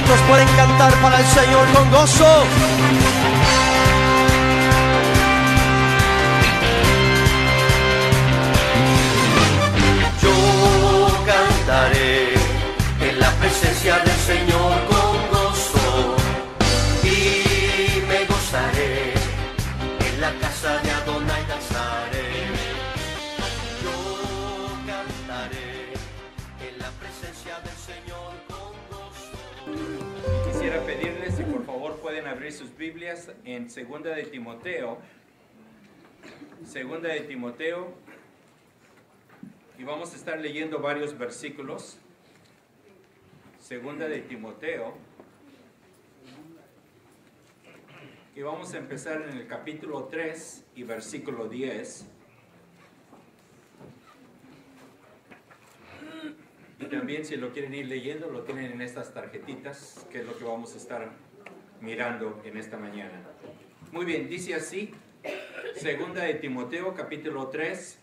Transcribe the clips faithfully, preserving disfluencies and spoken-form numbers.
¿Cuántos pueden cantar para el Señor con gozo? Yo cantaré en la presencia del Señor con gozo y me gozaré, en la casa de Adonai danzaré. Yo cantaré en la presencia del Señor con gozo. Quisiera pedirles si por favor pueden abrir sus Biblias en Segunda de Timoteo. Segunda de Timoteo. Y vamos a estar leyendo varios versículos. Segunda de Timoteo. Y vamos a empezar en el capítulo tres y versículo diez. Y también si lo quieren ir leyendo, lo tienen en estas tarjetitas, que es lo que vamos a estar mirando en esta mañana. Muy bien, dice así, Segunda de Timoteo, capítulo tres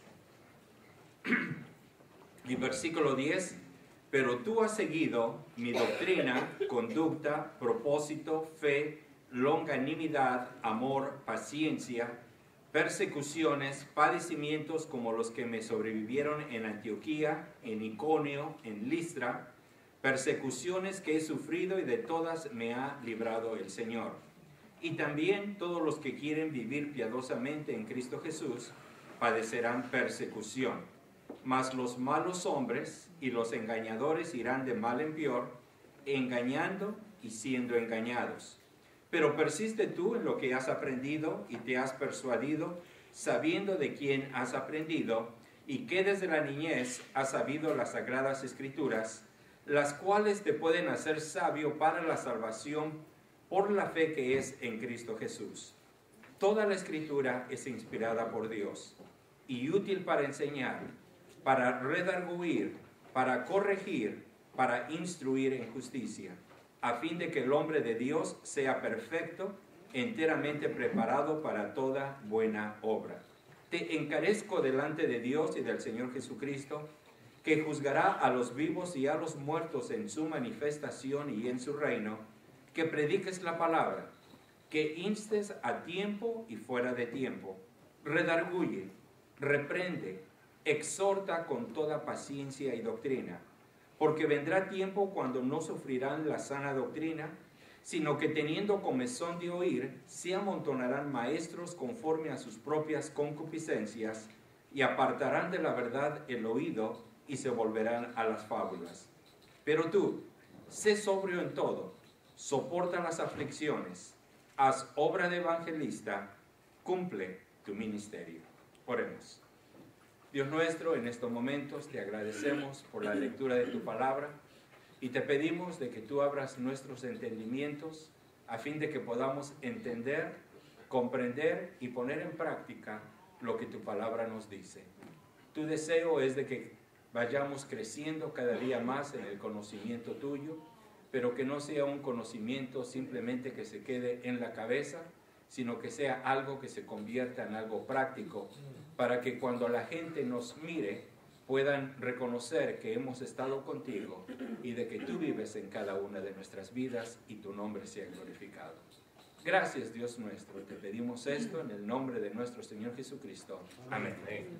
y versículo diez. Pero tú has seguido mi doctrina, conducta, propósito, fe, longanimidad, amor, paciencia, persecuciones, padecimientos como los que me sobrevivieron en Antioquía, en Iconio, en Listra, persecuciones que he sufrido y de todas me ha librado el Señor. Y también todos los que quieren vivir piadosamente en Cristo Jesús padecerán persecución. Mas los malos hombres y los engañadores irán de mal en peor, engañando y siendo engañados. Pero persiste tú en lo que has aprendido y te has persuadido, sabiendo de quién has aprendido, y que desde la niñez has sabido las sagradas escrituras, las cuales te pueden hacer sabio para la salvación por la fe que es en Cristo Jesús. Toda la escritura es inspirada por Dios y útil para enseñar, para redarguir, para corregir, para instruir en justicia, a fin de que el hombre de Dios sea perfecto, enteramente preparado para toda buena obra. Te encarezco delante de Dios y del Señor Jesucristo, que juzgará a los vivos y a los muertos en su manifestación y en su reino, que prediques la palabra, que instes a tiempo y fuera de tiempo, redarguye, reprende, exhorta con toda paciencia y doctrina, porque vendrá tiempo cuando no sufrirán la sana doctrina, sino que teniendo comezón de oír, se amontonarán maestros conforme a sus propias concupiscencias, y apartarán de la verdad el oído, y se volverán a las fábulas. Pero tú, sé sobrio en todo, soporta las aflicciones, haz obra de evangelista, cumple tu ministerio. Oremos. Dios nuestro, en estos momentos te agradecemos por la lectura de tu palabra y te pedimos de que tú abras nuestros entendimientos a fin de que podamos entender, comprender y poner en práctica lo que tu palabra nos dice. Tu deseo es de que vayamos creciendo cada día más en el conocimiento tuyo, pero que no sea un conocimiento simplemente que se quede en la cabeza, sino que sea algo que se convierta en algo práctico, para que cuando la gente nos mire, puedan reconocer que hemos estado contigo y de que tú vives en cada una de nuestras vidas y tu nombre sea glorificado. Gracias, Dios nuestro, te pedimos esto en el nombre de nuestro Señor Jesucristo. Amén.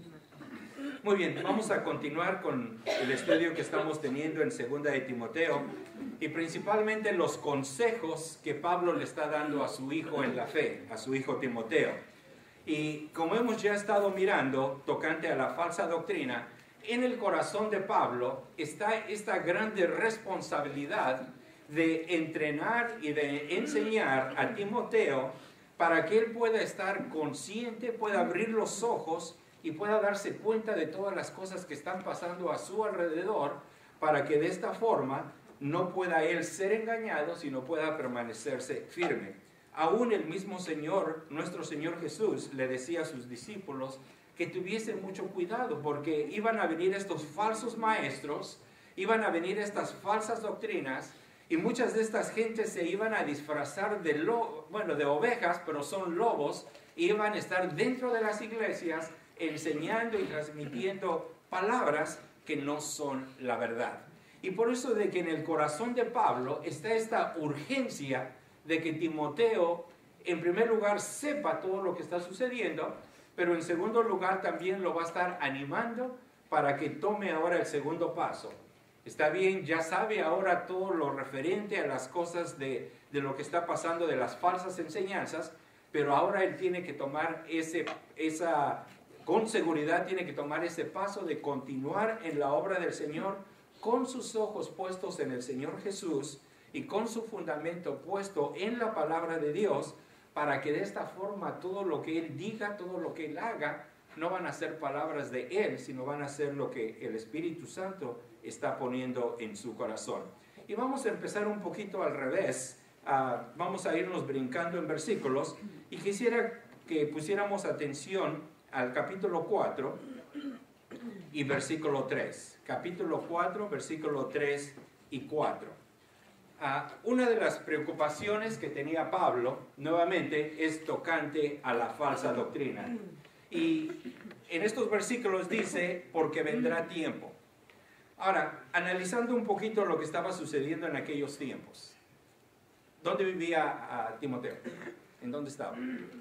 Muy bien, vamos a continuar con el estudio que estamos teniendo en Segunda de Timoteo y principalmente los consejos que Pablo le está dando a su hijo en la fe, a su hijo Timoteo. Y como hemos ya estado mirando tocante a la falsa doctrina, en el corazón de Pablo está esta grande responsabilidad de entrenar y de enseñar a Timoteo para que él pueda estar consciente, pueda abrir los ojos y pueda darse cuenta de todas las cosas que están pasando a su alrededor, para que de esta forma no pueda él ser engañado, sino pueda permanecerse firme. Aún el mismo Señor, nuestro Señor Jesús, le decía a sus discípulos que tuviesen mucho cuidado, porque iban a venir estos falsos maestros, iban a venir estas falsas doctrinas, y muchas de estas gentes se iban a disfrazar de, lo, bueno, de ovejas, pero son lobos, y iban a estar dentro de las iglesias enseñando y transmitiendo palabras que no son la verdad. Y por eso de que en el corazón de Pablo está esta urgencia de que Timoteo, en primer lugar, sepa todo lo que está sucediendo, pero en segundo lugar también lo va a estar animando para que tome ahora el segundo paso. Está bien, ya sabe ahora todo lo referente a las cosas de, de lo que está pasando, de las falsas enseñanzas, pero ahora él tiene que tomar ese, esa, con seguridad tiene que tomar ese paso de continuar en la obra del Señor con sus ojos puestos en el Señor Jesús y con su fundamento puesto en la palabra de Dios, para que de esta forma todo lo que él diga, todo lo que él haga, no van a ser palabras de él, sino van a ser lo que el Espíritu Santo está poniendo en su corazón. Y vamos a empezar un poquito al revés. Uh, vamos a irnos brincando en versículos y quisiera que pusiéramos atención al capítulo cuatro y versículo tres. Capítulo cuatro, versículo tres y cuatro. Uh, una de las preocupaciones que tenía Pablo, nuevamente, es tocante a la falsa doctrina. Y en estos versículos dice, porque vendrá tiempo. Ahora, analizando un poquito lo que estaba sucediendo en aquellos tiempos. ¿Dónde vivía uh, Timoteo? ¿En dónde estaba?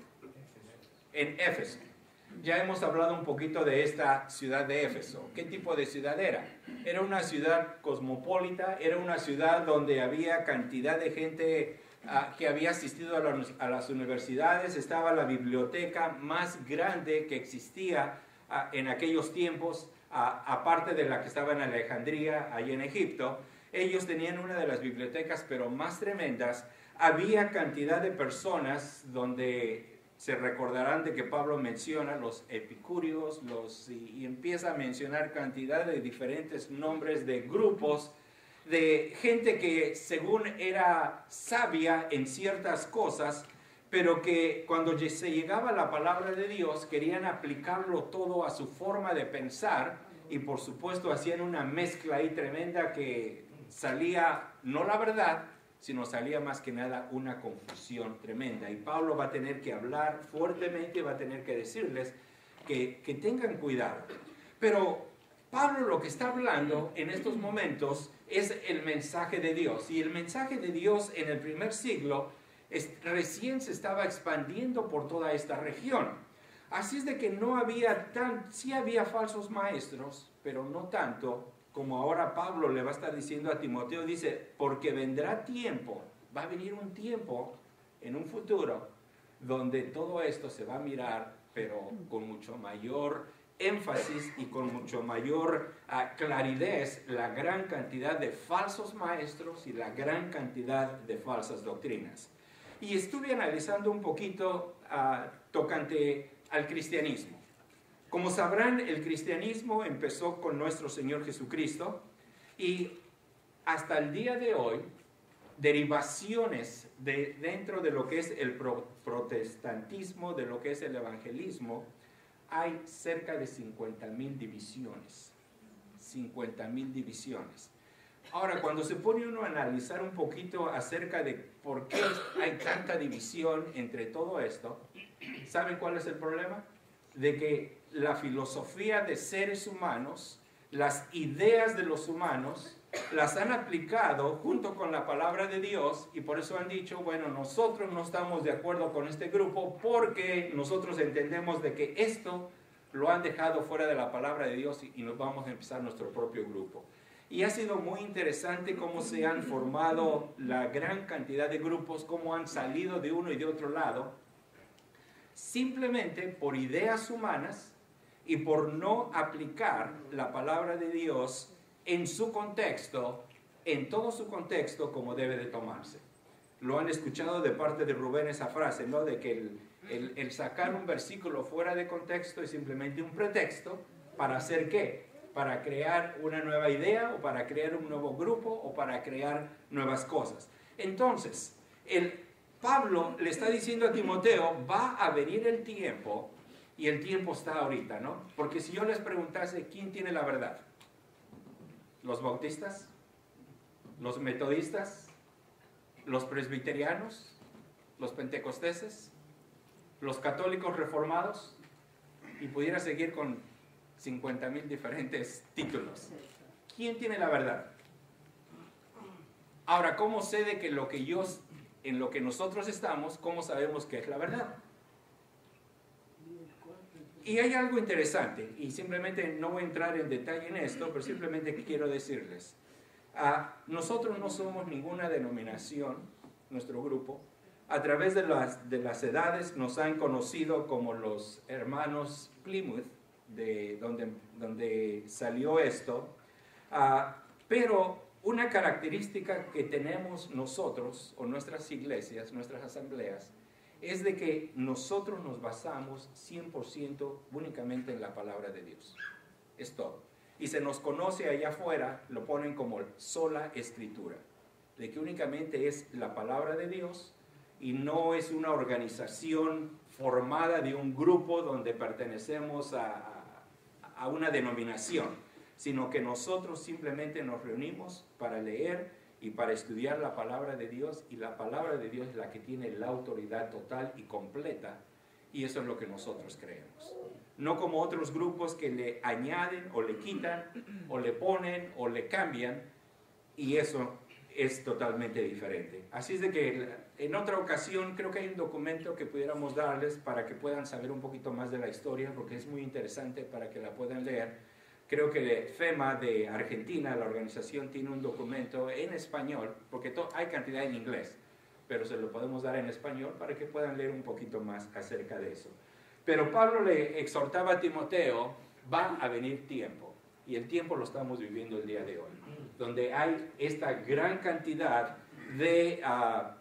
En Éfeso. Ya hemos hablado un poquito de esta ciudad de Éfeso. ¿Qué tipo de ciudad era? Era una ciudad cosmopolita, era una ciudad donde había cantidad de gente uh, que había asistido a, la, a las universidades, estaba la biblioteca más grande que existía uh, en aquellos tiempos, uh, aparte de la que estaba en Alejandría, allí en Egipto. Ellos tenían una de las bibliotecas, pero más tremendas. Había cantidad de personas donde se recordarán de que Pablo menciona los epicúreos, los, y, y empieza a mencionar cantidad de diferentes nombres de grupos, de gente que según era sabia en ciertas cosas, pero que cuando se llegaba la palabra de Dios querían aplicarlo todo a su forma de pensar, y por supuesto hacían una mezcla ahí tremenda que salía no la verdad, sino salía más que nada una confusión tremenda. Y Pablo va a tener que hablar fuertemente, va a tener que decirles que, que tengan cuidado. Pero Pablo lo que está hablando en estos momentos es el mensaje de Dios. Y el mensaje de Dios en el primer siglo es, recién se estaba expandiendo por toda esta región. Así es de que no había tan, sí había falsos maestros, pero no tanto como ahora Pablo le va a estar diciendo a Timoteo. Dice, porque vendrá tiempo, va a venir un tiempo en un futuro donde todo esto se va a mirar, pero con mucho mayor énfasis y con mucho mayor uh, claridad, la gran cantidad de falsos maestros y la gran cantidad de falsas doctrinas. Y estuve analizando un poquito uh, tocante al cristianismo. Como sabrán, el cristianismo empezó con nuestro Señor Jesucristo y hasta el día de hoy, derivaciones de, dentro de lo que es el pro, protestantismo, de lo que es el evangelismo, hay cerca de cincuenta mil divisiones. cincuenta mil divisiones. Ahora, cuando se pone uno a analizar un poquito acerca de por qué hay tanta división entre todo esto, ¿saben cuál es el problema? De que la filosofía de seres humanos, las ideas de los humanos, las han aplicado junto con la palabra de Dios, y por eso han dicho, bueno, nosotros no estamos de acuerdo con este grupo porque nosotros entendemos de que esto lo han dejado fuera de la palabra de Dios y, y nos vamos a empezar nuestro propio grupo. Y ha sido muy interesante cómo se han formado la gran cantidad de grupos, cómo han salido de uno y de otro lado, simplemente por ideas humanas y por no aplicar la palabra de Dios en su contexto, en todo su contexto, como debe de tomarse. Lo han escuchado de parte de Rubén esa frase, ¿no? De que el, el, el sacar un versículo fuera de contexto es simplemente un pretexto para hacer ¿qué? Para crear una nueva idea o para crear un nuevo grupo o para crear nuevas cosas. Entonces, el Pablo le está diciendo a Timoteo, va a venir el tiempo, y el tiempo está ahorita, ¿no? Porque si yo les preguntase, ¿quién tiene la verdad? ¿Los bautistas? ¿Los metodistas? ¿Los presbiterianos? ¿Los pentecosteses? ¿Los católicos reformados? Y pudiera seguir con cincuenta mil diferentes títulos. ¿Quién tiene la verdad? Ahora, ¿cómo sé de que lo que yo, en lo que nosotros estamos, cómo sabemos que es la verdad? Y hay algo interesante, y simplemente no voy a entrar en detalle en esto, pero simplemente quiero decirles. Uh, nosotros no somos ninguna denominación, nuestro grupo. A través de las, de las edades nos han conocido como los hermanos Plymouth, de donde, donde salió esto. Uh, pero una característica que tenemos nosotros, o nuestras iglesias, nuestras asambleas, es de que nosotros nos basamos cien por ciento únicamente en la palabra de Dios. Es todo. Y se nos conoce allá afuera, lo ponen como sola escritura, de que únicamente es la palabra de Dios y no es una organización formada de un grupo donde pertenecemos a, a una denominación, sino que nosotros simplemente nos reunimos para leer y para estudiar la palabra de Dios, y la palabra de Dios es la que tiene la autoridad total y completa, y eso es lo que nosotros creemos. No como otros grupos que le añaden o le quitan, o le ponen o le cambian, y eso es totalmente diferente. Así es de que en otra ocasión creo que hay un documento que pudiéramos darles para que puedan saber un poquito más de la historia, porque es muy interesante para que la puedan leer. Creo que FEMA de Argentina, la organización, tiene un documento en español, porque hay cantidad en inglés, pero se lo podemos dar en español para que puedan leer un poquito más acerca de eso. Pero Pablo le exhortaba a Timoteo, va a venir tiempo, y el tiempo lo estamos viviendo el día de hoy, donde hay esta gran cantidad de uh,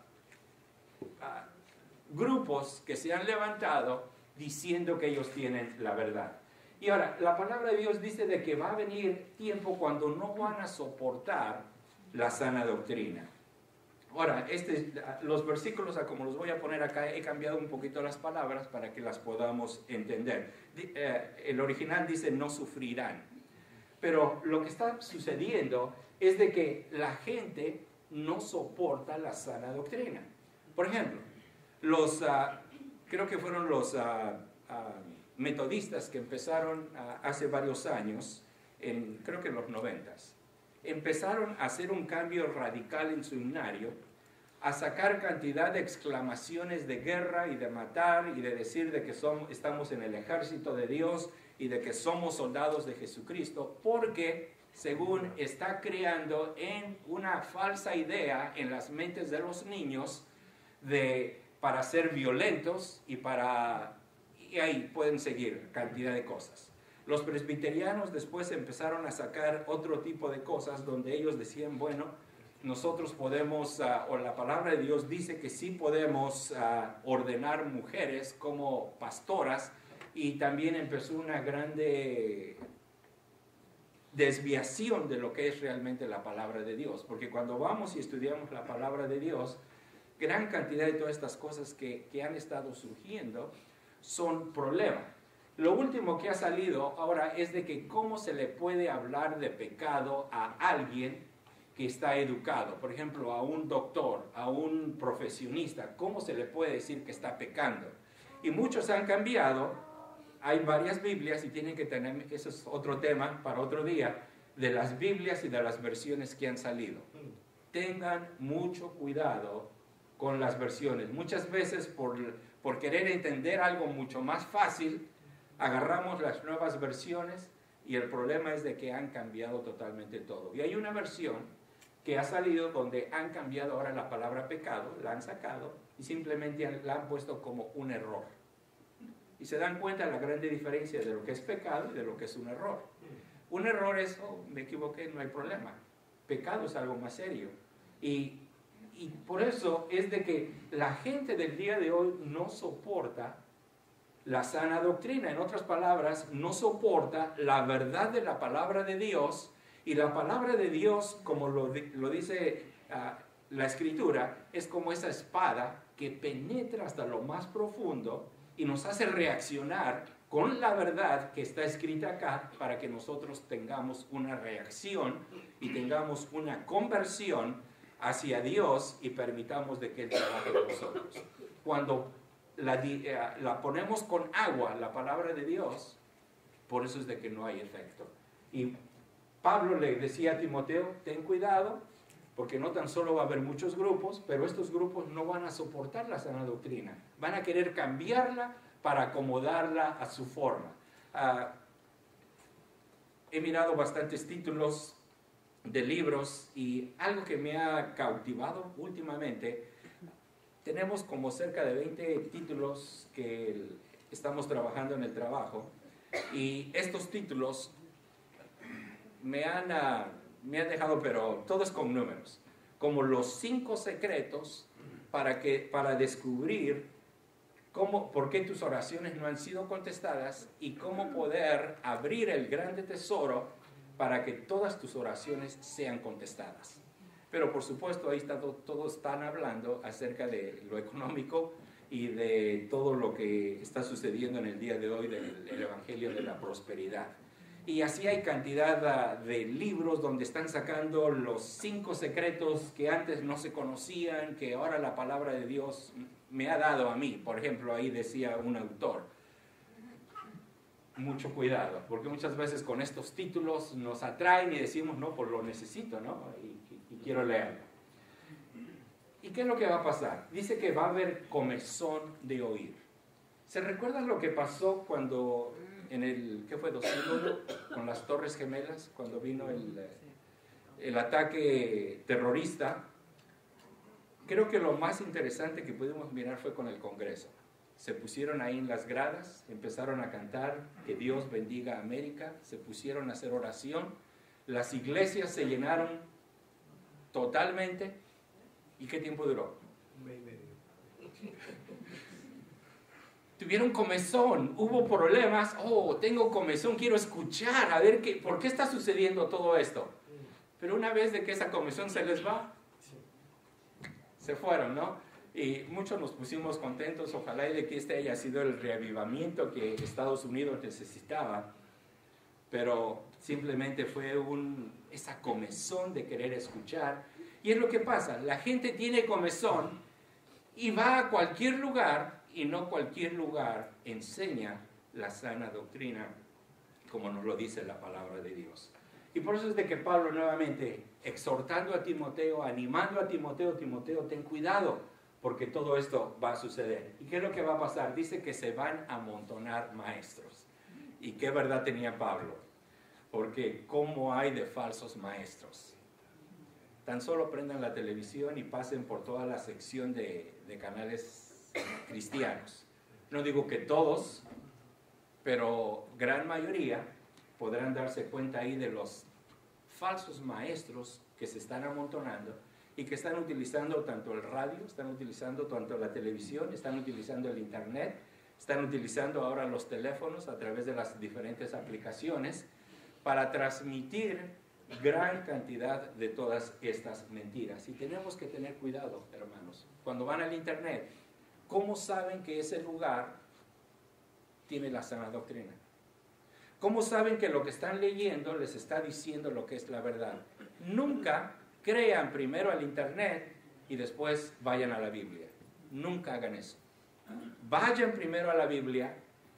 uh, grupos que se han levantado diciendo que ellos tienen la verdad. Y ahora, la palabra de Dios dice de que va a venir tiempo cuando no van a soportar la sana doctrina. Ahora, este, los versículos, como los voy a poner acá, he cambiado un poquito las palabras para que las podamos entender. El original dice no sufrirán. Pero lo que está sucediendo es de que la gente no soporta la sana doctrina. Por ejemplo, los, uh, creo que fueron los... Uh, uh, metodistas que empezaron uh, hace varios años, en, creo que en los noventas, empezaron a hacer un cambio radical en su himnario, a sacar cantidad de exclamaciones de guerra y de matar y de decir de que somos, estamos en el ejército de Dios y de que somos soldados de Jesucristo, porque según está creando en una falsa idea en las mentes de los niños de, para ser violentos y para... Y ahí pueden seguir cantidad de cosas. Los presbiterianos después empezaron a sacar otro tipo de cosas donde ellos decían, bueno, nosotros podemos, uh, o la palabra de Dios dice que sí podemos uh, ordenar mujeres como pastoras, y también empezó una grande desviación de lo que es realmente la palabra de Dios, porque cuando vamos y estudiamos la palabra de Dios, gran cantidad de todas estas cosas que, que han estado surgiendo son problemas. Lo último que ha salido ahora es de que cómo se le puede hablar de pecado a alguien que está educado, por ejemplo, a un doctor, a un profesionista, cómo se le puede decir que está pecando. Y muchos han cambiado, hay varias Biblias y tienen que tener, eso es otro tema para otro día, de las Biblias y de las versiones que han salido. Tengan mucho cuidado con las versiones. Muchas veces por, por querer entender algo mucho más fácil, agarramos las nuevas versiones y el problema es de que han cambiado totalmente todo. Y hay una versión que ha salido donde han cambiado ahora la palabra pecado, la han sacado y simplemente han, la han puesto como un error. Y se dan cuenta de la grande diferencia de lo que es pecado y de lo que es un error. Un error es, oh, me equivoqué, no hay problema. Pecado es algo más serio. Y Y por eso es de que la gente del día de hoy no soporta la sana doctrina. En otras palabras, no soporta la verdad de la palabra de Dios. Y la palabra de Dios, como lo, lo dice uh, la Escritura, es como esa espada que penetra hasta lo más profundo y nos hace reaccionar con la verdad que está escrita acá para que nosotros tengamos una reacción y tengamos una conversión hacia Dios y permitamos de que Él trabaje en nosotros. Cuando la, la ponemos con agua, la palabra de Dios, por eso es de que no hay efecto. Y Pablo le decía a Timoteo, ten cuidado, porque no tan solo va a haber muchos grupos, pero estos grupos no van a soportar la sana doctrina, van a querer cambiarla para acomodarla a su forma. Uh, he mirado bastantes títulos de libros y algo que me ha cautivado últimamente, tenemos como cerca de veinte títulos que estamos trabajando en el trabajo, y estos títulos me han, uh, me han dejado, pero todos con números, como los cinco secretos para, que, para descubrir cómo, por qué tus oraciones no han sido contestadas y cómo poder abrir el grande tesoro para que todas tus oraciones sean contestadas. Pero por supuesto ahí está, todos están hablando acerca de lo económico y de todo lo que está sucediendo en el día de hoy del el Evangelio de la prosperidad. Y así hay cantidad de libros donde están sacando los cinco secretos que antes no se conocían, que ahora la palabra de Dios me ha dado a mí. Por ejemplo, ahí decía un autor, mucho cuidado, porque muchas veces con estos títulos nos atraen y decimos, no, pues lo necesito, ¿no? Y, y quiero leerlo. ¿Y qué es lo que va a pasar? Dice que va a haber comezón de oír. ¿Se recuerdan lo que pasó cuando en el, ¿qué fue? dos mil uno, con las Torres Gemelas, cuando vino el, el ataque terrorista? Creo que lo más interesante que pudimos mirar fue con el Congreso. Se pusieron ahí en las gradas, empezaron a cantar que Dios bendiga a América, se pusieron a hacer oración, las iglesias se llenaron totalmente. ¿Y qué tiempo duró? Un mes y medio. Tuvieron comezón, hubo problemas, oh, tengo comezón, quiero escuchar, a ver qué, por qué está sucediendo todo esto. Pero una vez de que esa comezón se les va, se fueron, ¿no? Y muchos nos pusimos contentos, ojalá y de que este haya sido el reavivamiento que Estados Unidos necesitaba, pero simplemente fue un, esa comezón de querer escuchar. Y es lo que pasa, la gente tiene comezón y va a cualquier lugar, y no cualquier lugar enseña la sana doctrina, como nos lo dice la palabra de Dios. Y por eso es de que Pablo nuevamente, exhortando a Timoteo, animando a Timoteo, Timoteo, ten cuidado, porque todo esto va a suceder. ¿Y qué es lo que va a pasar? Dice que se van a amontonar maestros. ¿Y qué verdad tenía Pablo? Porque ¿cómo hay de falsos maestros? Tan solo prendan la televisión y pasen por toda la sección de, de canales cristianos. No digo que todos, pero gran mayoría podrán darse cuenta ahí de los falsos maestros que se están amontonando y que están utilizando tanto el radio, están utilizando tanto la televisión, están utilizando el internet, están utilizando ahora los teléfonos a través de las diferentes aplicaciones para transmitir gran cantidad de todas estas mentiras. Y tenemos que tener cuidado, hermanos. Cuando van al internet, ¿cómo saben que ese lugar tiene la sana doctrina? ¿Cómo saben que lo que están leyendo les está diciendo lo que es la verdad? Nunca crean primero al internet y después vayan a la Biblia. Nunca hagan eso. Vayan primero a la Biblia,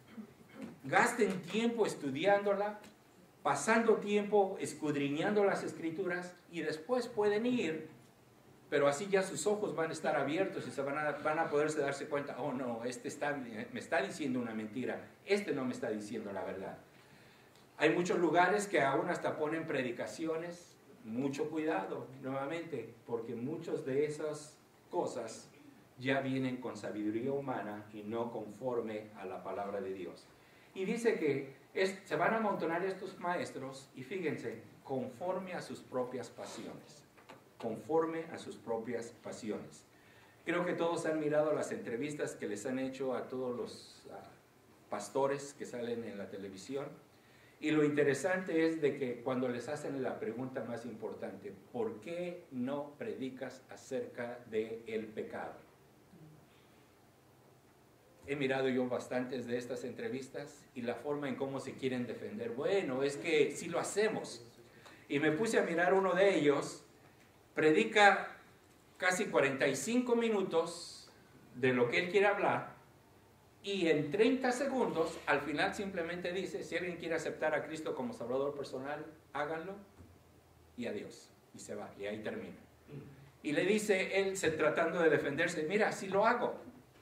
gasten tiempo estudiándola, pasando tiempo escudriñando las Escrituras, y después pueden ir, pero así ya sus ojos van a estar abiertos y se van a, van a poderse darse cuenta, oh no, este está, me está diciendo una mentira, este no me está diciendo la verdad. Hay muchos lugares que aún hasta ponen predicaciones. Mucho cuidado, nuevamente, porque muchas de esas cosas ya vienen con sabiduría humana y no conforme a la palabra de Dios. Y dice que es, se van a amontonar estos maestros, y fíjense, conforme a sus propias pasiones. Conforme a sus propias pasiones. Creo que todos han mirado las entrevistas que les han hecho a todos los uh, pastores que salen en la televisión. Y lo interesante es de que cuando les hacen la pregunta más importante, ¿por qué no predicas acerca del pecado? He mirado yo bastantes de estas entrevistas y la forma en cómo se quieren defender. Bueno, es que sí lo hacemos. Y me puse a mirar uno de ellos, predica casi cuarenta y cinco minutos de lo que él quiere hablar, y en treinta segundos, al final simplemente dice, si alguien quiere aceptar a Cristo como Salvador personal, háganlo, y adiós. Y se va, y ahí termina. Y le dice él, se, tratando de defenderse, mira, sí lo hago.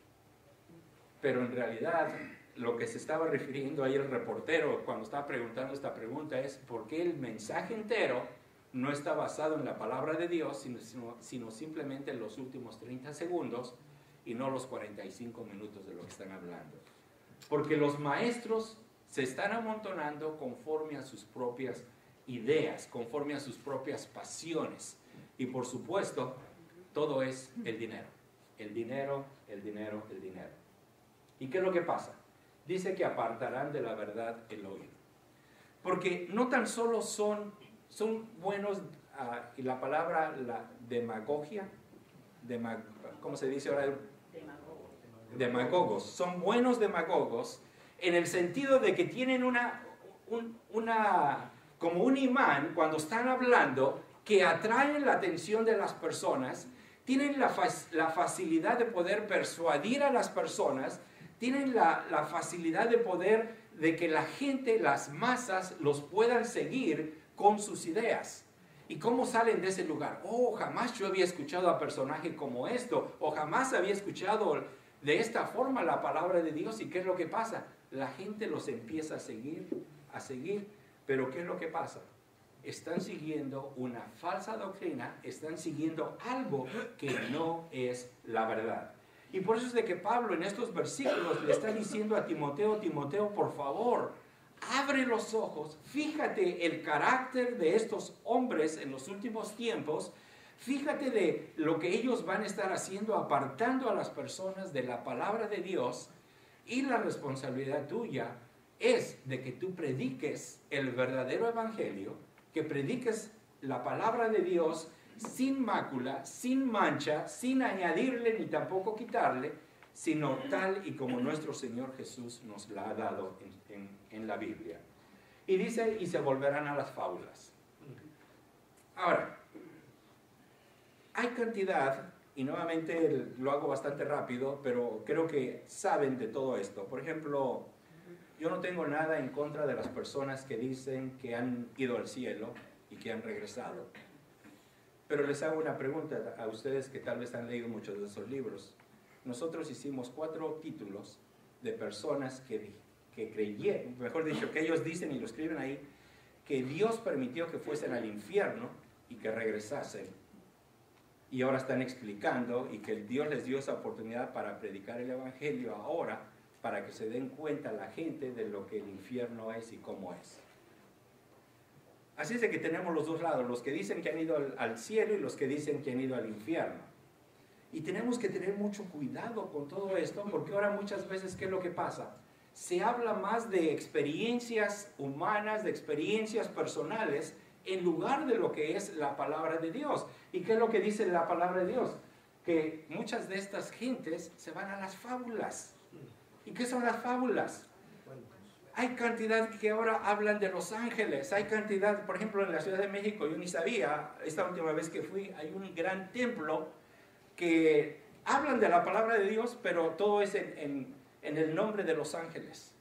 Pero en realidad, lo que se estaba refiriendo ahí el reportero cuando estaba preguntando esta pregunta es por qué el mensaje entero no está basado en la palabra de Dios, sino, sino, sino simplemente en los últimos treinta segundos y no los cuarenta y cinco minutos de lo que están hablando. Porque los maestros se están amontonando conforme a sus propias ideas, conforme a sus propias pasiones. Y por supuesto, todo es el dinero. El dinero, el dinero, el dinero. ¿Y qué es lo que pasa? Dice que apartarán de la verdad el oído. Porque no tan solo son, son buenos, uh, y la palabra la demagogia, demag, ¿cómo se dice ahora? Demagogos. Demagogos. Son buenos demagogos en el sentido de que tienen una, un, una, como un imán cuando están hablando que atraen la atención de las personas, tienen la, la facilidad de poder persuadir a las personas, tienen la, la facilidad de poder, de que la gente, las masas, los puedan seguir con sus ideas. ¿Y cómo salen de ese lugar? Oh, jamás yo había escuchado a personaje como esto, o jamás había escuchado de esta forma la palabra de Dios. ¿Y qué es lo que pasa? La gente los empieza a seguir, a seguir, pero ¿qué es lo que pasa? Están siguiendo una falsa doctrina, están siguiendo algo que no es la verdad. Y por eso es de que Pablo en estos versículos le está diciendo a Timoteo, Timoteo, por favor, abre los ojos, fíjate el carácter de estos hombres en los últimos tiempos, fíjate de lo que ellos van a estar haciendo, apartando a las personas de la palabra de Dios, y la responsabilidad tuya es de que tú prediques el verdadero evangelio, que prediques la palabra de Dios sin mácula, sin mancha, sin añadirle ni tampoco quitarle, sino tal y como nuestro Señor Jesús nos la ha dado en, en, en la Biblia. Y dice, y se volverán a las fábulas. Ahora, hay cantidad, y nuevamente lo hago bastante rápido, pero creo que saben de todo esto. Por ejemplo, yo no tengo nada en contra de las personas que dicen que han ido al cielo y que han regresado. Pero les hago una pregunta a ustedes que tal vez han leído muchos de esos libros. Nosotros hicimos cuatro títulos de personas que, que creyeron, mejor dicho, que ellos dicen y lo escriben ahí, que Dios permitió que fuesen al infierno y que regresasen. Y ahora están explicando y que Dios les dio esa oportunidad para predicar el evangelio ahora, para que se den cuenta la gente de lo que el infierno es y cómo es. Así es de que tenemos los dos lados, los que dicen que han ido al, al cielo y los que dicen que han ido al infierno. Y tenemos que tener mucho cuidado con todo esto, porque ahora muchas veces, ¿qué es lo que pasa? Se habla más de experiencias humanas, de experiencias personales, en lugar de lo que es la palabra de Dios. ¿Y qué es lo que dice la palabra de Dios? Que muchas de estas gentes se van a las fábulas. ¿Y qué son las fábulas? Hay cantidad que ahora hablan de los ángeles, hay cantidad, por ejemplo, en la Ciudad de México, yo ni sabía, esta última vez que fui, hay un gran templo que hablan de la palabra de Dios, pero todo es en, en, en el nombre de los ángeles.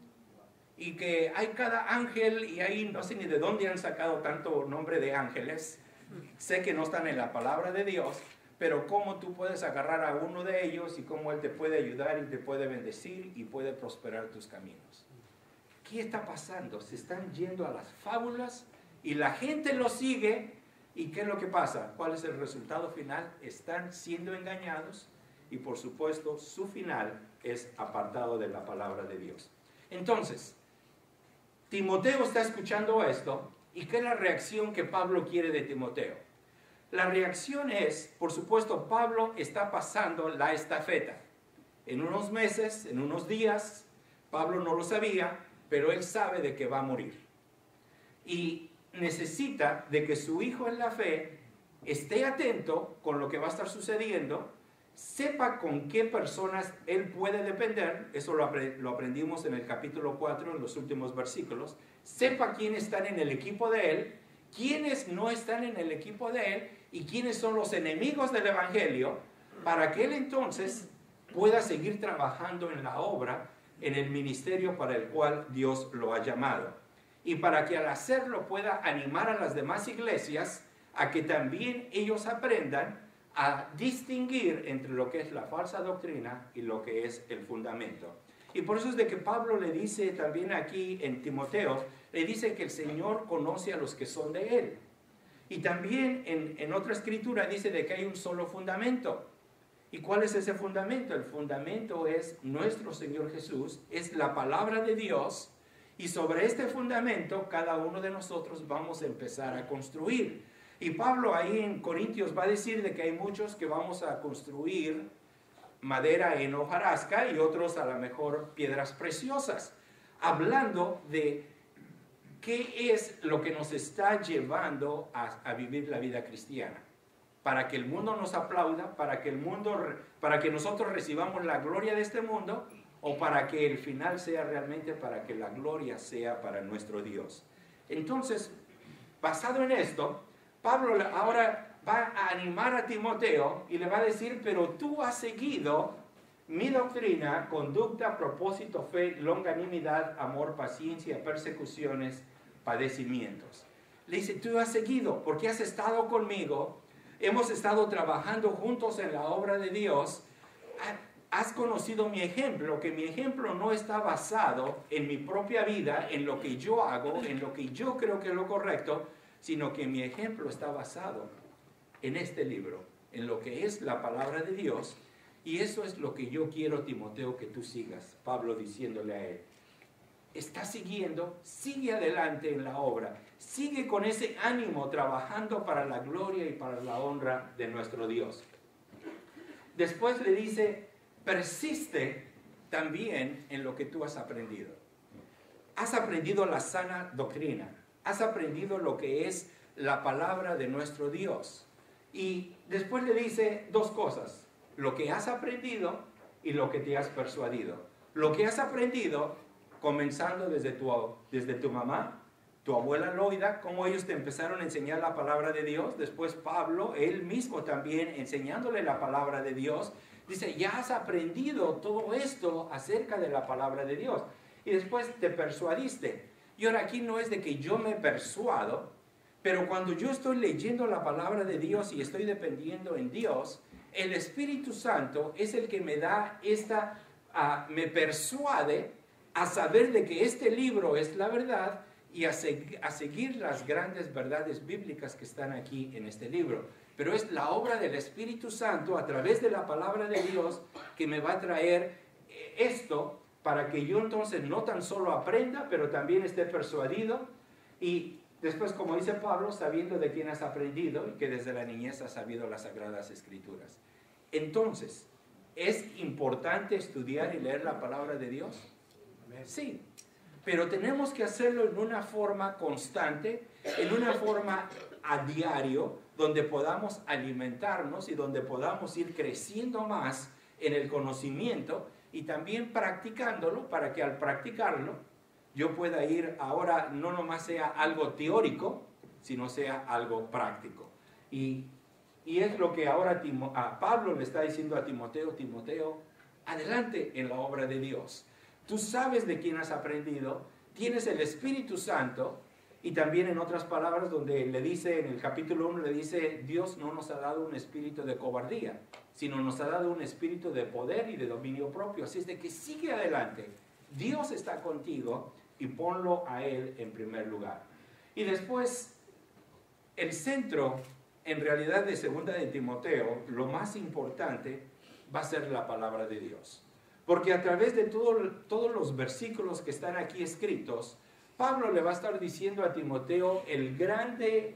Y que hay cada ángel, y ahí no sé ni de dónde han sacado tanto nombre de ángeles, sé que no están en la palabra de Dios, pero cómo tú puedes agarrar a uno de ellos y cómo él te puede ayudar y te puede bendecir y puede prosperar tus caminos. ¿Qué está pasando? Se están yendo a las fábulas y la gente lo sigue. ¿Y qué es lo que pasa? ¿Cuál es el resultado final? Están siendo engañados y por supuesto su final es apartado de la palabra de Dios. Entonces, Timoteo está escuchando esto y ¿qué es la reacción que Pablo quiere de Timoteo? La reacción es, por supuesto, Pablo está pasando la estafeta. En unos meses, en unos días, Pablo no lo sabía, pero él sabe de que va a morir. Y necesita de que su hijo en la fe esté atento con lo que va a estar sucediendo, sepa con qué personas él puede depender, eso lo, apre lo aprendimos en el capítulo cuatro, en los últimos versículos, sepa quiénes están en el equipo de él, quiénes no están en el equipo de él y quiénes son los enemigos del evangelio, para que él entonces pueda seguir trabajando en la obra, en el ministerio para el cual Dios lo ha llamado. Y para que al hacerlo pueda animar a las demás iglesias a que también ellos aprendan a distinguir entre lo que es la falsa doctrina y lo que es el fundamento. Y por eso es de que Pablo le dice también aquí en Timoteo, le dice que el Señor conoce a los que son de Él. Y también en, en otra escritura dice de que hay un solo fundamento. ¿Y cuál es ese fundamento? El fundamento es nuestro Señor Jesús, es la palabra de Dios, y sobre este fundamento cada uno de nosotros vamos a empezar a construir. Y Pablo ahí en Corintios va a decir de que hay muchos que vamos a construir madera en hojarasca y otros a lo mejor piedras preciosas, hablando de qué es lo que nos está llevando a, a vivir la vida cristiana. Para que el mundo nos aplauda, para que el mundo, para que nosotros recibamos la gloria de este mundo, o para que el final sea realmente para que la gloria sea para nuestro Dios. Entonces, basado en esto, Pablo ahora va a animar a Timoteo y le va a decir, pero tú has seguido mi doctrina, conducta, propósito, fe, longanimidad, amor, paciencia, persecuciones, padecimientos. Le dice, tú has seguido porque has estado conmigo, hemos estado trabajando juntos en la obra de Dios, has conocido mi ejemplo, que mi ejemplo no está basado en mi propia vida, en lo que yo hago, en lo que yo creo que es lo correcto, sino que mi ejemplo está basado en este libro, en lo que es la palabra de Dios, y eso es lo que yo quiero, Timoteo, que tú sigas. Pablo diciéndole a él, está siguiendo, sigue adelante en la obra, sigue con ese ánimo trabajando para la gloria y para la honra de nuestro Dios. Después le dice, persiste también en lo que tú has aprendido. Has aprendido la sana doctrina, has aprendido lo que es la palabra de nuestro Dios. Y después le dice dos cosas, lo que has aprendido y lo que te has persuadido. Lo que has aprendido, comenzando desde tu, desde tu mamá, tu abuela Loida, cómo ellos te empezaron a enseñar la palabra de Dios. Después Pablo, él mismo también enseñándole la palabra de Dios. Dice, ya has aprendido todo esto acerca de la palabra de Dios. Y después te persuadiste. Y ahora aquí no es de que yo me persuado, pero cuando yo estoy leyendo la palabra de Dios y estoy dependiendo en Dios, el Espíritu Santo es el que me da esta, uh, me persuade a saber de que este libro es la verdad y a, seg- a seguir las grandes verdades bíblicas que están aquí en este libro. Pero es la obra del Espíritu Santo a través de la palabra de Dios que me va a traer esto para que yo entonces no tan solo aprenda, pero también esté persuadido y después, como dice Pablo, sabiendo de quién has aprendido y que desde la niñez has sabido las Sagradas Escrituras. Entonces, ¿es importante estudiar y leer la palabra de Dios? Sí, pero tenemos que hacerlo en una forma constante, en una forma a diario, donde podamos alimentarnos y donde podamos ir creciendo más en el conocimiento y también practicándolo para que al practicarlo yo pueda ir ahora no nomás sea algo teórico, sino sea algo práctico. Y, y es lo que ahora Timo, a Pablo le está diciendo a Timoteo, Timoteo, adelante en la obra de Dios. Tú sabes de quién has aprendido, tienes el Espíritu Santo, y también en otras palabras donde le dice, en el capítulo uno le dice, Dios no nos ha dado un espíritu de cobardía, sino nos ha dado un espíritu de poder y de dominio propio. Así es de que sigue adelante. Dios está contigo y ponlo a Él en primer lugar. Y después, el centro, en realidad, de segunda de Timoteo, lo más importante va a ser la palabra de Dios. Porque a través de todo, todos los versículos que están aquí escritos, Pablo le va a estar diciendo a Timoteo el grande,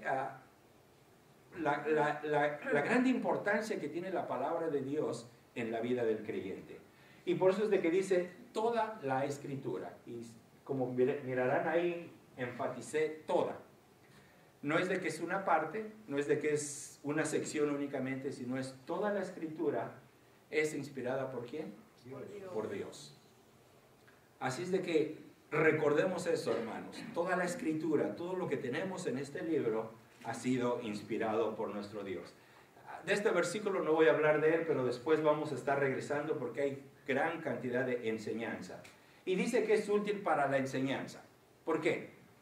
uh, la, la, la, la grande importancia que tiene la palabra de Dios en la vida del creyente. Y por eso es de que dice toda la Escritura. Y como mirarán ahí, enfaticé toda. No es de que es una parte, no es de que es una sección únicamente, sino es toda la Escritura es inspirada ¿por quién? Por Dios. Por Dios. Así es de que recordemos eso, hermanos. Toda la Escritura, todo lo que tenemos en este libro ha sido inspirado por nuestro Dios. De este versículo no voy a hablar de él, pero después vamos a estar regresando porque hay gran cantidad de enseñanza. Y dice que es útil para la enseñanza. ¿Por qué?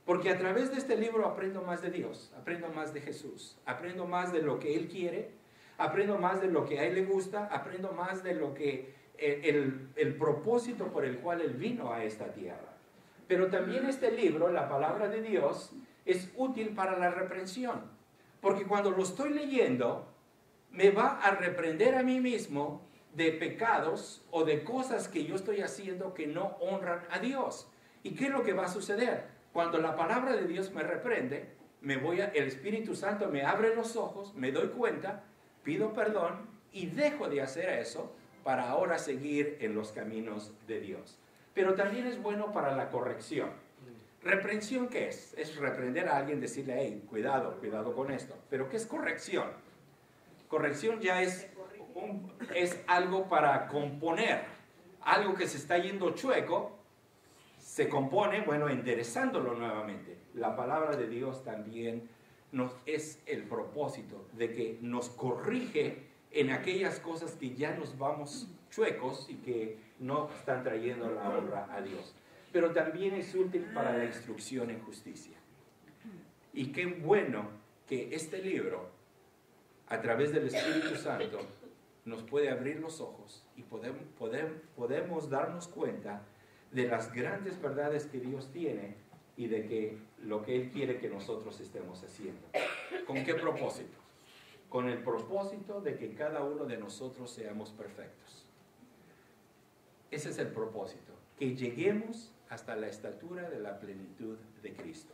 Porque a través de este libro aprendo más de Dios, aprendo más de Jesús, aprendo más de lo que Él quiere, aprendo más de lo que a Él le gusta, aprendo más de lo que el, el, el propósito por el cual Él vino a esta tierra. Pero también este libro, la palabra de Dios, es útil para la reprensión. Porque cuando lo estoy leyendo, me va a reprender a mí mismo de pecados o de cosas que yo estoy haciendo que no honran a Dios. ¿Y qué es lo que va a suceder? Cuando la palabra de Dios me reprende, me voy a, el Espíritu Santo me abre los ojos, me doy cuenta, pido perdón y dejo de hacer eso para ahora seguir en los caminos de Dios. Pero también es bueno para la corrección. ¿Reprensión qué es? Es reprender a alguien, decirle, hey, cuidado, cuidado con esto. ¿Pero qué es corrección? Corrección ya es, un, es algo para componer. Algo que se está yendo chueco, se compone, bueno, enderezándolo nuevamente. La palabra de Dios también nos, es el propósito de que nos corrige en aquellas cosas que ya nos vamos chuecos y que no están trayendo la honra a Dios. Pero también es útil para la instrucción en justicia. Y qué bueno que este libro, a través del Espíritu Santo, nos puede abrir los ojos y podemos, podemos, podemos darnos cuenta de las grandes verdades que Dios tiene y de que lo que Él quiere que nosotros estemos haciendo. ¿Con qué propósito? Con el propósito de que cada uno de nosotros seamos perfectos. Ese es el propósito, que lleguemos hasta la estatura de la plenitud de Cristo.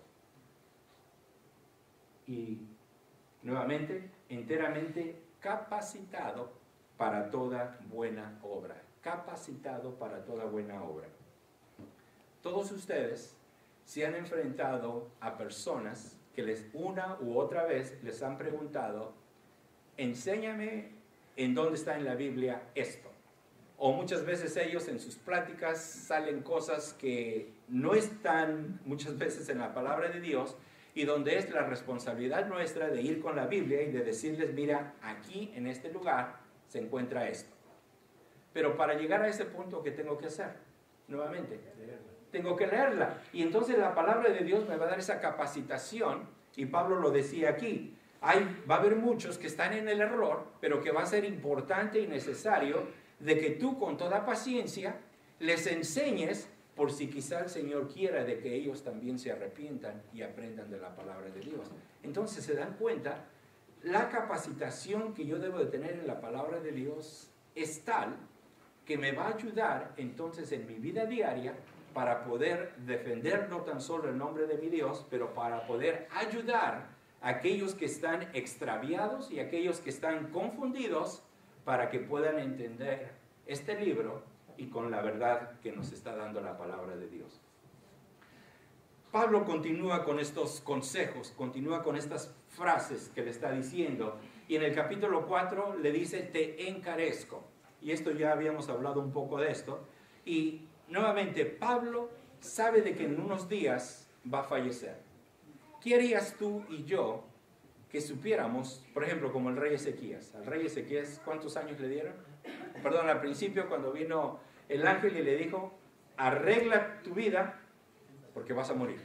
Y nuevamente, enteramente capacitado para toda buena obra. Capacitado para toda buena obra. Todos ustedes se han enfrentado a personas que les una u otra vez les han preguntado, enséñame en dónde está en la Biblia esto. O muchas veces ellos en sus pláticas salen cosas que no están muchas veces en la palabra de Dios y donde es la responsabilidad nuestra de ir con la Biblia y de decirles, mira, aquí en este lugar se encuentra esto. Pero para llegar a ese punto, ¿qué tengo que hacer? Nuevamente, tengo que leerla. Y entonces la palabra de Dios me va a dar esa capacitación, y Pablo lo decía aquí, hay, va a haber muchos que están en el error, pero que va a ser importante y necesario de que tú con toda paciencia les enseñes por si quizá el Señor quiera de que ellos también se arrepientan y aprendan de la palabra de Dios. Entonces se dan cuenta, la capacitación que yo debo de tener en la palabra de Dios es tal que me va a ayudar entonces en mi vida diaria para poder defender no tan solo el nombre de mi Dios, pero para poder ayudar a aquellos que están extraviados y aquellos que están confundidos para que puedan entender este libro y con la verdad que nos está dando la palabra de Dios. Pablo continúa con estos consejos, continúa con estas frases que le está diciendo, y en el capítulo cuatro le dice, te encarezco. Y esto ya habíamos hablado un poco de esto, y nuevamente Pablo sabe de que en unos días va a fallecer. ¿Qué harías tú y yo que supiéramos, por ejemplo, como el rey Ezequías? Al rey Ezequías, ¿cuántos años le dieron? Perdón, al principio cuando vino el ángel y le dijo, arregla tu vida porque vas a morir.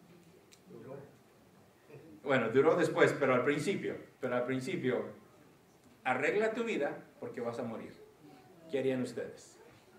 Bueno, duró después, pero al principio, pero al principio, arregla tu vida porque vas a morir. ¿Qué harían ustedes?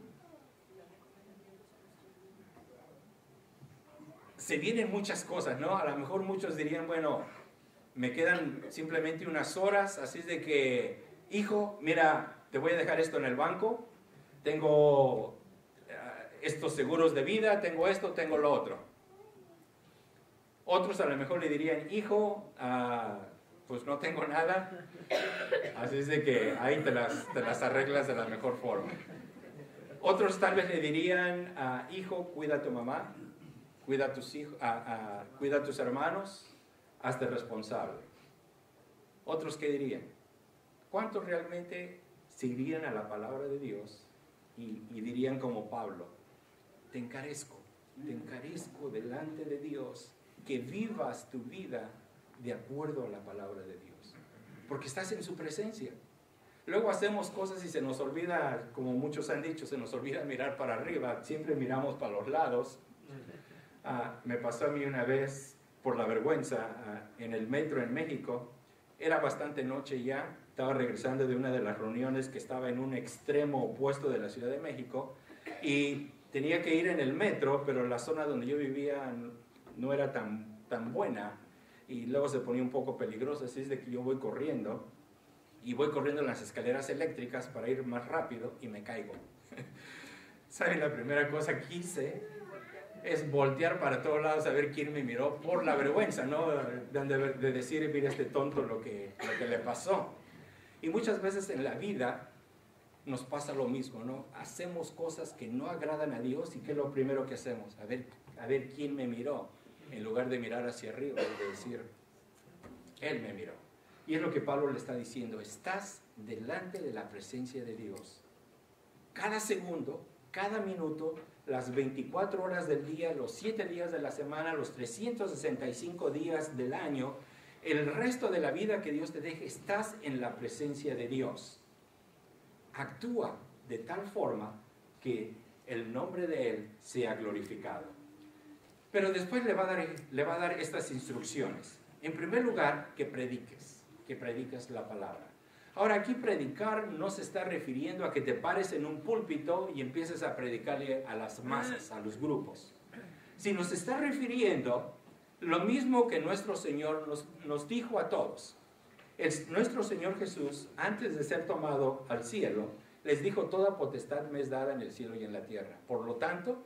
Se vienen muchas cosas, ¿no? A lo mejor muchos dirían, bueno, me quedan simplemente unas horas, así es de que, hijo, mira, te voy a dejar esto en el banco, tengo uh, estos seguros de vida, tengo esto, tengo lo otro. Otros a lo mejor le dirían, hijo, uh, pues no tengo nada, así es de que ahí te las, te las arreglas de la mejor forma. Otros tal vez le dirían, uh, hijo, cuida a tu mamá, cuida a tus hijos, uh, uh, cuida a tus hermanos, hazte responsable. Otros, ¿qué dirían? ¿Cuántos realmente se irían a la palabra de Dios y, y dirían como Pablo, te encarezco, te encarezco delante de Dios que vivas tu vida de acuerdo a la palabra de Dios? Porque estás en su presencia. Luego hacemos cosas y se nos olvida, como muchos han dicho, se nos olvida mirar para arriba, siempre miramos para los lados. Ah, me pasó a mí una vez, por la vergüenza, ah, en el metro en México. Era bastante noche ya, estaba regresando de una de las reuniones que estaba en un extremo opuesto de la Ciudad de México y tenía que ir en el metro, pero la zona donde yo vivía no era tan, tan buena y luego se ponía un poco peligroso, así es de que yo voy corriendo y voy corriendo en las escaleras eléctricas para ir más rápido y me caigo. ¿Saben? La primera cosa que hice es voltear para todos lados a ver quién me miró por la vergüenza, ¿no? De, de decir, mira este tonto lo que, lo que le pasó. Y muchas veces en la vida nos pasa lo mismo, ¿no? Hacemos cosas que no agradan a Dios y ¿qué es lo primero que hacemos? A ver, a ver quién me miró, en lugar de mirar hacia arriba y de decir, Él me miró. Y es lo que Pablo le está diciendo, estás delante de la presencia de Dios. Cada segundo, cada minuto, las veinticuatro horas del día, los siete días de la semana, los trescientos sesenta y cinco días del año, el resto de la vida que Dios te deje, estás en la presencia de Dios. Actúa de tal forma que el nombre de Él sea glorificado. Pero después le va a dar, le va a dar estas instrucciones. En primer lugar, que prediques, que prediques la palabra. Ahora, aquí predicar no se está refiriendo a que te pares en un púlpito y empieces a predicarle a las masas, a los grupos. Sino se está refiriendo lo mismo que nuestro Señor nos, nos dijo a todos. Es, nuestro Señor Jesús, antes de ser tomado al cielo, les dijo, toda potestad me es dada en el cielo y en la tierra. Por lo tanto,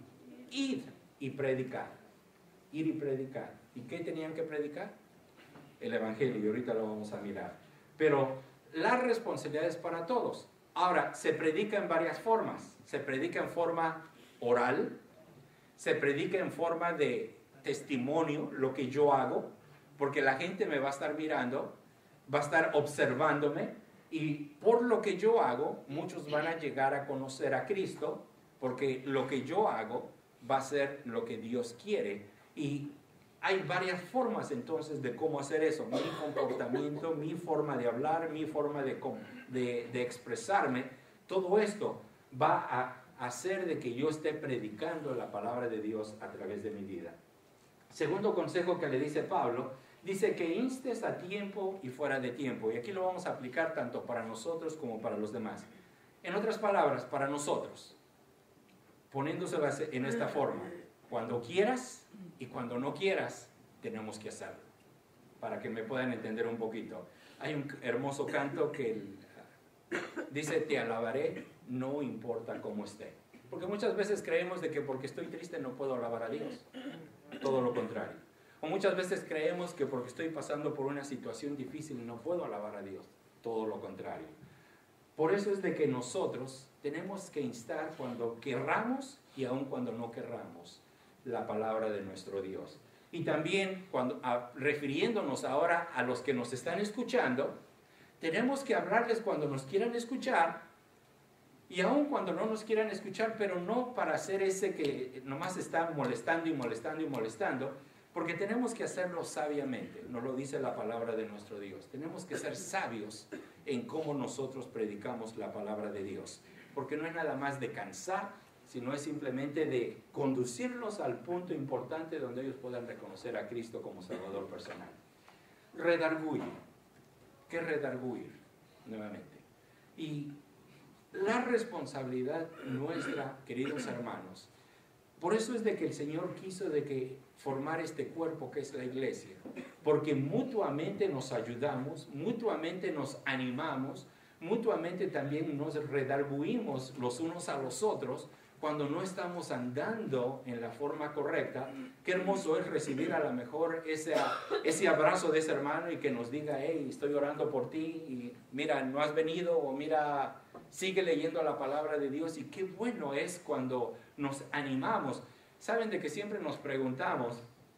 id y predicar. Ir y predicar. ¿Y qué tenían que predicar? El Evangelio, y ahorita lo vamos a mirar. Pero la responsabilidad es para todos. Ahora, se predica en varias formas. Se predica en forma oral, se predica en forma de testimonio, lo que yo hago, porque la gente me va a estar mirando, va a estar observándome, y por lo que yo hago, muchos van a llegar a conocer a Cristo, porque lo que yo hago va a ser lo que Dios quiere. Y hay varias formas entonces de cómo hacer eso. Mi comportamiento, mi forma de hablar, mi forma de, de, de expresarme, todo esto va a hacer de que yo esté predicando la palabra de Dios a través de mi vida. Segundo consejo que le dice Pablo, dice que instes a tiempo y fuera de tiempo. Y aquí lo vamos a aplicar tanto para nosotros como para los demás. En otras palabras, para nosotros, poniéndoselo en esta forma, cuando quieras y cuando no quieras, tenemos que hacerlo. Para que me puedan entender un poquito. Hay un hermoso canto que dice, te alabaré, no importa cómo esté. Porque muchas veces creemos de que porque estoy triste no puedo alabar a Dios. Todo lo contrario. O muchas veces creemos que porque estoy pasando por una situación difícil no puedo alabar a Dios. Todo lo contrario. Por eso es de que nosotros tenemos que instar cuando querramos y aun cuando no querramos la palabra de nuestro Dios. Y también cuando, a, refiriéndonos ahora a los que nos están escuchando, tenemos que hablarles cuando nos quieran escuchar y aun cuando no nos quieran escuchar, pero no para hacer ese que nomás está molestando y molestando y molestando, porque tenemos que hacerlo sabiamente, nos lo dice la palabra de nuestro Dios. Tenemos que ser sabios en cómo nosotros predicamos la palabra de Dios, porque no es nada más de cansar, sino es simplemente de conducirlos al punto importante donde ellos puedan reconocer a Cristo como Salvador personal. Redarguir. ¿Qué es redarguir? Nuevamente. Y la responsabilidad nuestra, queridos hermanos, por eso es de que el Señor quiso de que formar este cuerpo que es la iglesia, porque mutuamente nos ayudamos, mutuamente nos animamos, mutuamente también nos redarguimos los unos a los otros cuando no estamos andando en la forma correcta. Qué hermoso es recibir a lo mejor ese, ese abrazo de ese hermano y que nos diga, hey, estoy orando por ti y mira, no has venido, o mira, sigue leyendo la palabra de Dios. Y qué bueno es cuando nos animamos. Saben de que siempre nos preguntamos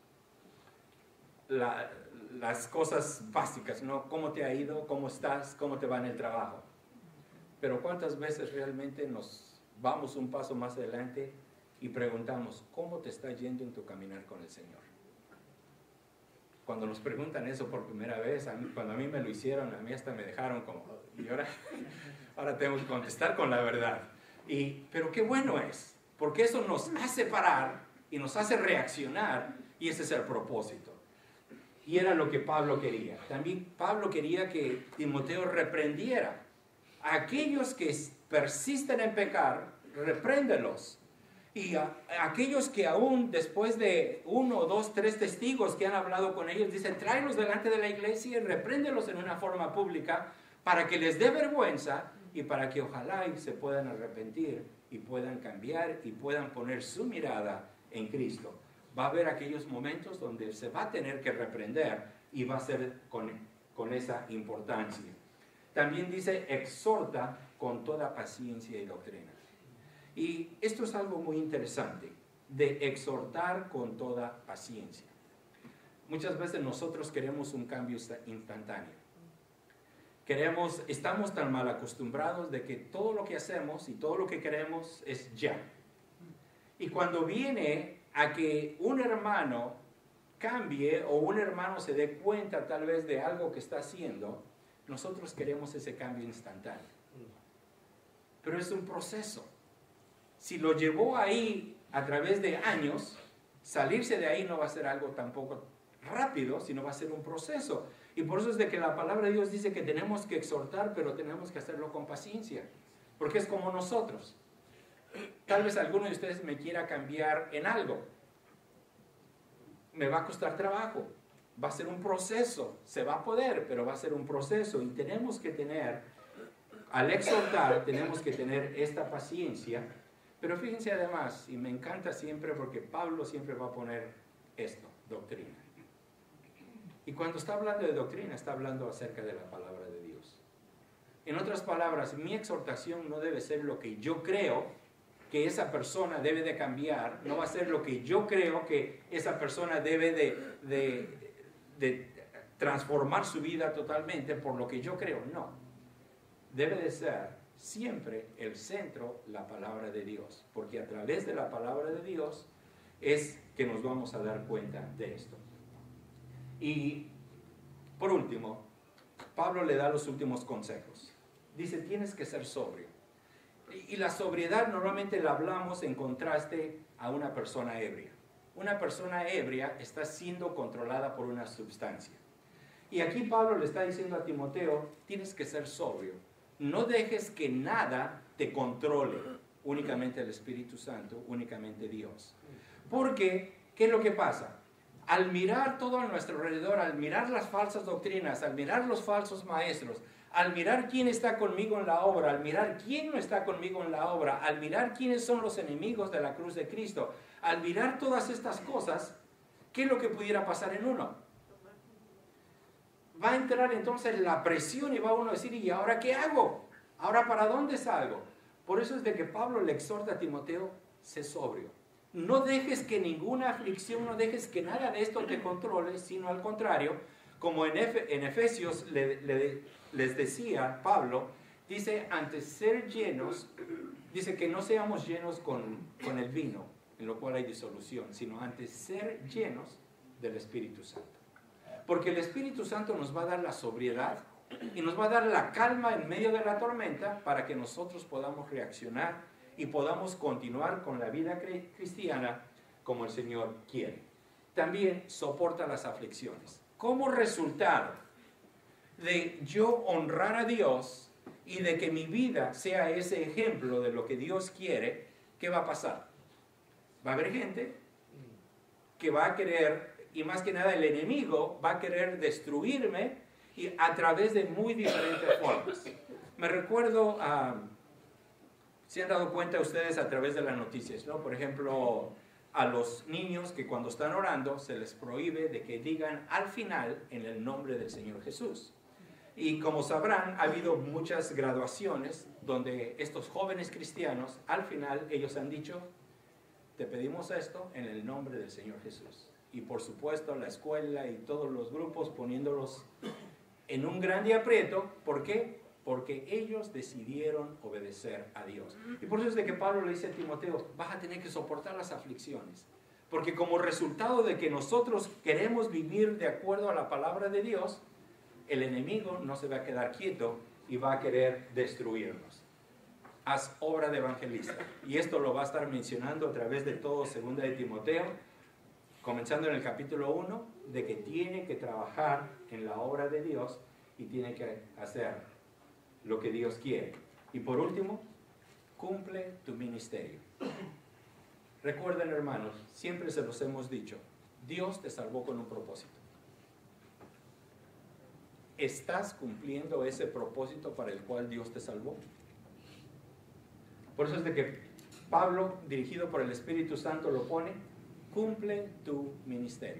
la, las cosas básicas, ¿no? ¿Cómo te ha ido? ¿Cómo estás? ¿Cómo te va en el trabajo? Pero ¿cuántas veces realmente nos vamos un paso más adelante y preguntamos, ¿cómo te está yendo en tu caminar con el Señor? Cuando nos preguntan eso por primera vez, a mí, cuando a mí me lo hicieron, a mí hasta me dejaron como, y ahora, ahora tengo que contestar con la verdad. Y, pero qué bueno es, porque eso nos hace parar y nos hace reaccionar, y ese es el propósito. Y era lo que Pablo quería. También Pablo quería que Timoteo reprendiera a aquellos que persisten en pecar, repréndelos. Y a, a aquellos que aún después de uno, dos, tres testigos que han hablado con ellos, dicen, tráelos delante de la iglesia y repréndelos en una forma pública para que les dé vergüenza y para que ojalá y se puedan arrepentir y puedan cambiar y puedan poner su mirada en Cristo. Va a haber aquellos momentos donde se va a tener que reprender y va a ser con, con esa importancia. También dice, exhorta con toda paciencia y doctrina. Y esto es algo muy interesante, de exhortar con toda paciencia. Muchas veces nosotros queremos un cambio instantáneo. Queremos, estamos tan mal acostumbrados de que todo lo que hacemos y todo lo que queremos es ya. Y cuando viene a que un hermano cambie o un hermano se dé cuenta tal vez de algo que está haciendo, nosotros queremos ese cambio instantáneo. Pero es un proceso. Si lo llevó ahí a través de años, salirse de ahí no va a ser algo tampoco rápido, sino va a ser un proceso. Y por eso es de que la palabra de Dios dice que tenemos que exhortar, pero tenemos que hacerlo con paciencia. Porque es como nosotros. Tal vez alguno de ustedes me quiera cambiar en algo. Me va a costar trabajo. Va a ser un proceso. Se va a poder, pero va a ser un proceso. Y tenemos que tener, al exhortar, tenemos que tener esta paciencia. Pero fíjense además, y me encanta siempre porque Pablo siempre va a poner esto, doctrina. Y cuando está hablando de doctrina, está hablando acerca de la palabra de Dios. En otras palabras, mi exhortación no debe ser lo que yo creo que esa persona debe de cambiar, no va a ser lo que yo creo que esa persona debe de, de, de transformar su vida totalmente por lo que yo creo, no. Debe de ser siempre el centro, la palabra de Dios, porque a través de la palabra de Dios es que nos vamos a dar cuenta de esto. Y por último, Pablo le da los últimos consejos. Dice, tienes que ser sobrio. Y la sobriedad normalmente la hablamos en contraste a una persona ebria. Una persona ebria está siendo controlada por una sustancia. Y aquí Pablo le está diciendo a Timoteo, tienes que ser sobrio. No dejes que nada te controle, únicamente el Espíritu Santo, únicamente Dios. Porque, ¿qué es lo que pasa? Al mirar todo a nuestro alrededor, al mirar las falsas doctrinas, al mirar los falsos maestros, al mirar quién está conmigo en la obra, al mirar quién no está conmigo en la obra, al mirar quiénes son los enemigos de la cruz de Cristo, al mirar todas estas cosas, ¿qué es lo que pudiera pasar en uno? Va a entrar entonces la presión y va uno a decir, ¿y ahora qué hago? ¿Ahora para dónde salgo? Por eso es de que Pablo le exhorta a Timoteo, sé sobrio. No dejes que ninguna aflicción, no dejes que nada de esto te controle, sino al contrario, como en, Efe, en Efesios le, le, les decía Pablo, dice, antes ser llenos, dice que no seamos llenos con, con el vino, en lo cual hay disolución, sino antes ser llenos del Espíritu Santo. Porque el Espíritu Santo nos va a dar la sobriedad y nos va a dar la calma en medio de la tormenta para que nosotros podamos reaccionar y podamos continuar con la vida cristiana como el Señor quiere. También soporta las aflicciones. Como resultado de yo honrar a Dios y de que mi vida sea ese ejemplo de lo que Dios quiere, ¿qué va a pasar? Va a haber gente que va a querer, y más que nada el enemigo va a querer destruirme y a través de muy diferentes formas. Me recuerdo, uh, se han dado cuenta ustedes a través de las noticias, ¿no? Por ejemplo, a los niños que cuando están orando se les prohíbe de que digan al final en el nombre del Señor Jesús. Y como sabrán, ha habido muchas graduaciones donde estos jóvenes cristianos, al final ellos han dicho, te pedimos esto en el nombre del Señor Jesús. Y por supuesto la escuela y todos los grupos poniéndolos en un grande aprieto. ¿Por qué? Porque ellos decidieron obedecer a Dios. Y por eso es de que Pablo le dice a Timoteo, vas a tener que soportar las aflicciones. Porque como resultado de que nosotros queremos vivir de acuerdo a la palabra de Dios, el enemigo no se va a quedar quieto y va a querer destruirnos. haz obra de evangelista. Y esto lo va a estar mencionando a través de todo segunda de Timoteo, comenzando en el capítulo uno, de que tiene que trabajar en la obra de Dios y tiene que hacer lo que Dios quiere. Y por último, cumple tu ministerio. Recuerden, hermanos, siempre se los hemos dicho, Dios te salvó con un propósito. ¿Estás cumpliendo ese propósito para el cual Dios te salvó? Por eso es de que Pablo, dirigido por el Espíritu Santo, lo pone, cumple tu ministerio.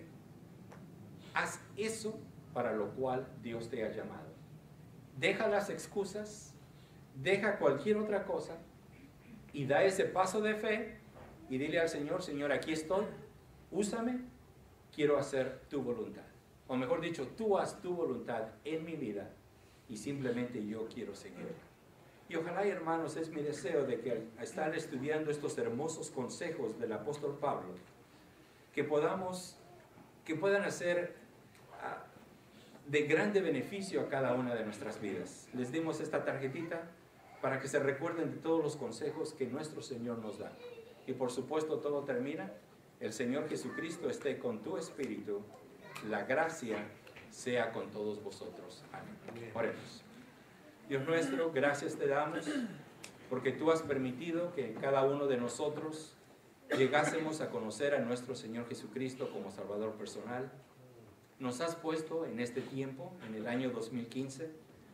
Haz eso para lo cual Dios te ha llamado. Deja las excusas, deja cualquier otra cosa y da ese paso de fe y dile al Señor, Señor, aquí estoy, úsame, quiero hacer tu voluntad. O mejor dicho, tú haz tu voluntad en mi vida y simplemente yo quiero seguirla. Y ojalá, hermanos, es mi deseo de que al estar estudiando estos hermosos consejos del apóstol Pablo, que podamos, que puedan hacer uh, de grande beneficio a cada una de nuestras vidas. Les dimos esta tarjetita para que se recuerden de todos los consejos que nuestro Señor nos da. Y por supuesto todo termina, el Señor Jesucristo esté con tu espíritu, la gracia sea con todos vosotros. Amén. Oremos. Dios nuestro, gracias te damos porque tú has permitido que cada uno de nosotros llegásemos a conocer a nuestro Señor Jesucristo como Salvador personal. Nos has puesto en este tiempo, en el año dos mil quince,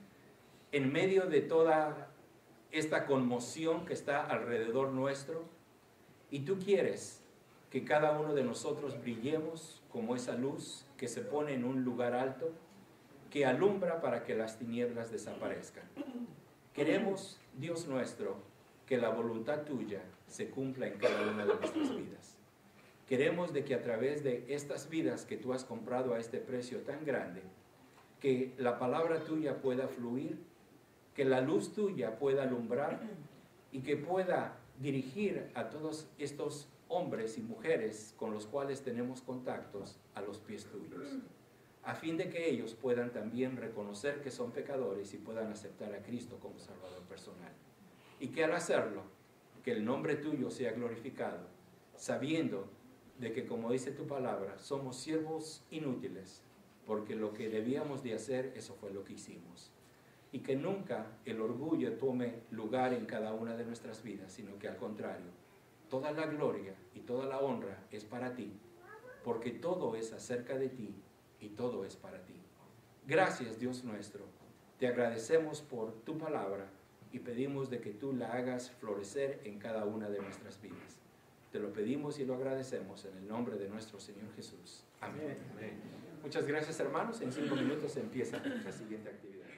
en medio de toda esta conmoción que está alrededor nuestro, y tú quieres que cada uno de nosotros brillemos como esa luz que se pone en un lugar alto, que alumbra para que las tinieblas desaparezcan. Queremos, Dios nuestro, que la voluntad tuya se cumpla en cada una de nuestras vidas. Queremos de que a través de estas vidas que tú has comprado a este precio tan grande, que la palabra tuya pueda fluir, que la luz tuya pueda alumbrar y que pueda dirigir a todos estos hombres y mujeres con los cuales tenemos contactos a los pies tuyos, a fin de que ellos puedan también reconocer que son pecadores y puedan aceptar a Cristo como Salvador personal. Y que al hacerlo, que el nombre tuyo sea glorificado, sabiendo de que, como dice tu palabra, somos siervos inútiles, porque lo que debíamos de hacer, eso fue lo que hicimos. Y que nunca el orgullo tome lugar en cada una de nuestras vidas, sino que al contrario, toda la gloria y toda la honra es para ti, porque todo es acerca de ti y todo es para ti. Gracias, Dios nuestro. Te agradecemos por tu palabra y pedimos de que tú la hagas florecer en cada una de nuestras vidas. Te lo pedimos y lo agradecemos en el nombre de nuestro Señor Jesús. Amén. Amén. Muchas gracias, hermanos. En cinco minutos empieza la siguiente actividad.